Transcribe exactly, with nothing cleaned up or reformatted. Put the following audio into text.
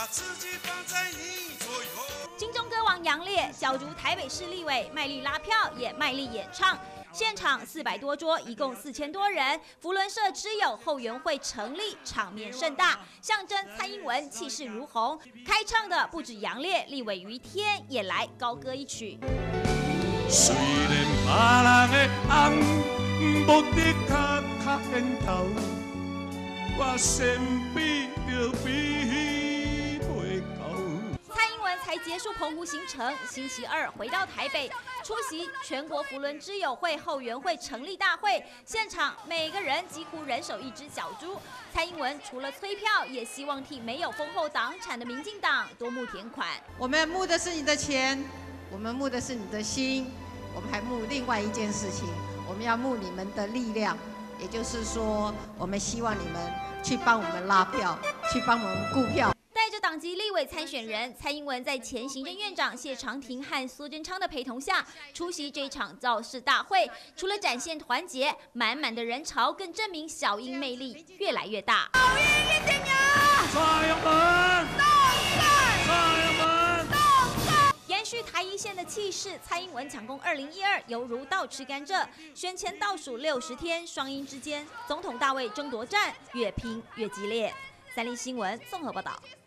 把自己放在你左右。 金钟歌王杨烈角逐台北市立委，卖力拉票也卖力演唱。现场四百多桌，一共四千多人。福伦社之友后援会成立，场面盛大，象征蔡英文气势如虹。开唱的不止杨烈，立委于天也来高歌一曲。 虽然别人的红无得较较缘投，我先比着比袂够。 蔡英文才结束澎湖行程，星期二回到台北，出席全国扶轮之友会后援会成立大会。现场每个人几乎人手一只小猪。蔡英文除了催票，也希望替没有丰厚党产的民进党多募填款。 我们募的是你的钱，我们募的是你的心，我们还募另外一件事情，我们要募你们的力量。也就是说，我们希望你们去帮我们拉票，去帮我们顾票。 带着党籍立委参选人蔡英文，在前行政院长谢长廷和苏贞昌的陪同下，出席这场造势大会。除了展现团结，满满的人潮更证明小英魅力越来越大。小英一定要！ 蔡英文，蔡英文。 延续台一线的气势，蔡英文抢攻二零一二，犹如倒吃甘蔗。选前倒数六十天，双英之间总统大位争夺战越拼越激烈。三立新闻综合报道。